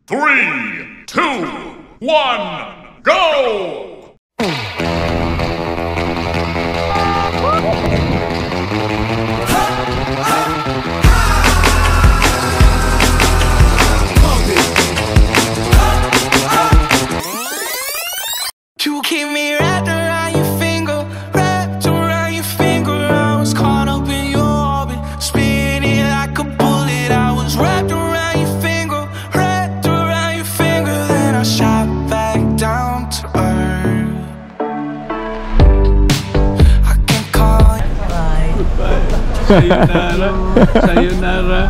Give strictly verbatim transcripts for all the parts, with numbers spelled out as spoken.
Three, two, one, go! You keep me wrapped around your finger, wrapped around your finger. I was caught up in your orbit, spinning like a bullet. I was wrapped around your finger, wrapped around your finger. Then I shot back down to earth. I can call you. Sayonara, sayonara,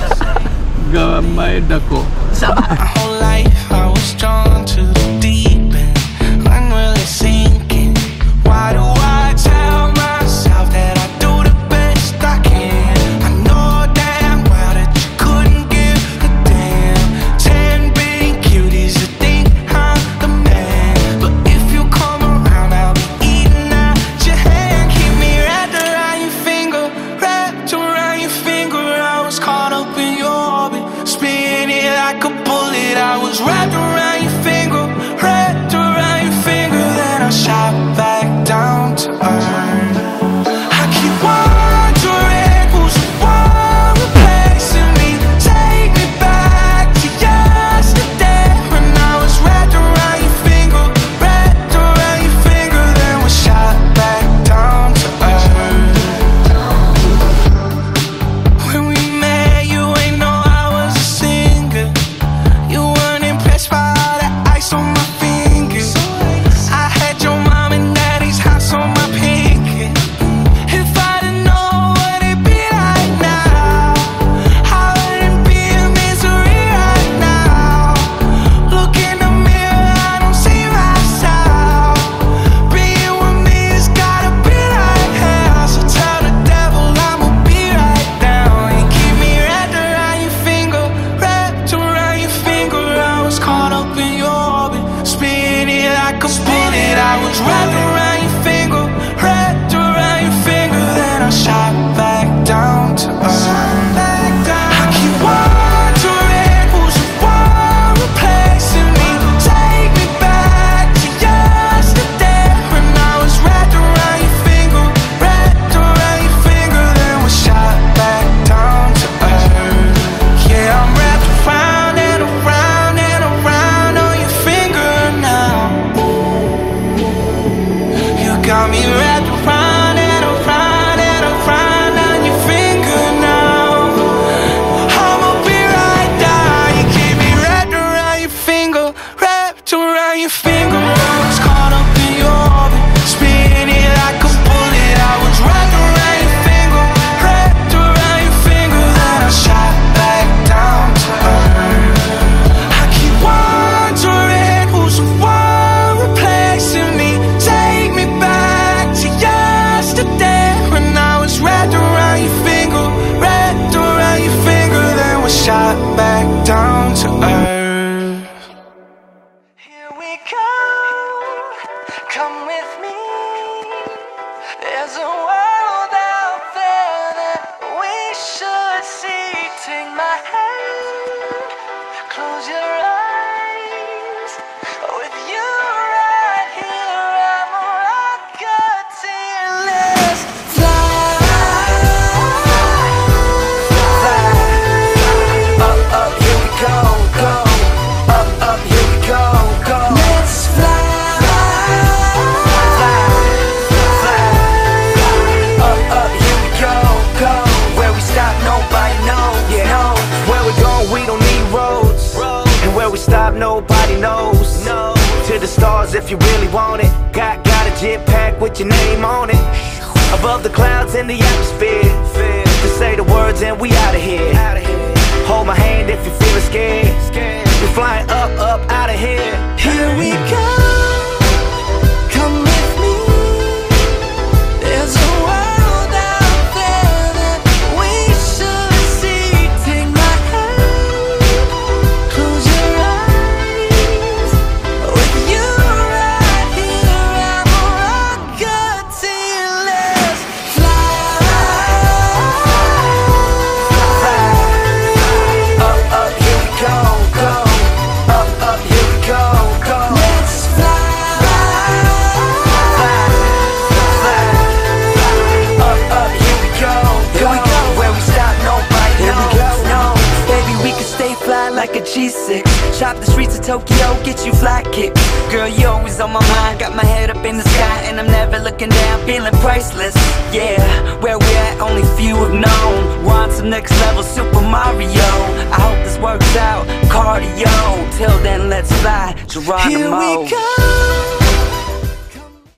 gamay dako. My whole life I was drawn to the deep end. When will it sink in? Why do I tell myself that I do the best I can? I know damn well that you couldn't give a damn. Ten big cuties that think I'm the man. But if you come around, I'll be eating out your hand. Keep me wrapped around your finger, wrapped around your finger. I was caught up in your orbit, spinning like a bullet. I was wrapped around your finger, wrapped around your finger. Then I shot back down to earth. I keep wondering who's the one replacing me. Take me back to yesterday when I was wrapped around your finger, wrapped around your finger. Then we shot back down to earth. When we met, you ain't know I was a singer. You weren't impressed by all that ice on my fingers. I had your mom and daddy's house on my pinky. If I didn't know what it'd be like now, I wouldn't be in misery right now. Look in the mirror, I don't see myself. Being with me has gotta be like hell. So tell the devil I'ma be right down. You keep me wrapped around your finger, wrapped around your finger. I was caught up in your orbit, spinning like a bullet. I was wrapped around your finger, wrapped around your finger. Then I shot back down to earth. I keep wondering who's the one replacing me. Take me back to yesterday when I was wrapped around your finger, wrapped around your finger. Then we shot back down to earth. Yeah, I'm wrapped around and around and around on your finger now. You got me wrapped around and around and around on your finger now. I'ma be right down. You keep me wrapped around your finger, wrapped around your finger. I was caught up in your orbit, spinning like a bullet. I was wrapped around your finger, wrapped around your finger. Then I shot back down to earth. I keep wondering who's the one replacing me. Take me back to yesterday when I was wrapped around your finger, wrapped around your finger. Then we shot back down to earth. Here we go, come with me. There's a world out there that we should see. Take my hand, close your eyes. With you right here, I'm a rocket till let's fly. Up, up, here we go, go. Up, up, here we go, go. Let's fly. Fly, fly. Up, up, here we go, go. Where we stop, nobody knows. Yeah, no. Where we going, we don't need roads. And where we stop, nobody knows. No. To the stars if you really want it. Got, got a jet pack with your name on it. Above the clouds in the atmosphere. Just say the words and we out of here. Hold my hand if you're feeling scared. We're flying up, up, out of here. Here we go. Come with me. There's a world out there that we should see. Take my hand, close your eyes. With you right here, I'm a rocket till let's fly. Fly. Up, up, here we go, go. she's sick. Shop the streets of Tokyo, get you fly kick. Girl, you always on my mind, got my head up in the sky, and I'm never looking down, feeling priceless. Yeah, where we at, only few have known. We're on some next level Super Mario. I hope this works out, cardio. Till then, let's fly, Geronimo. Here we go.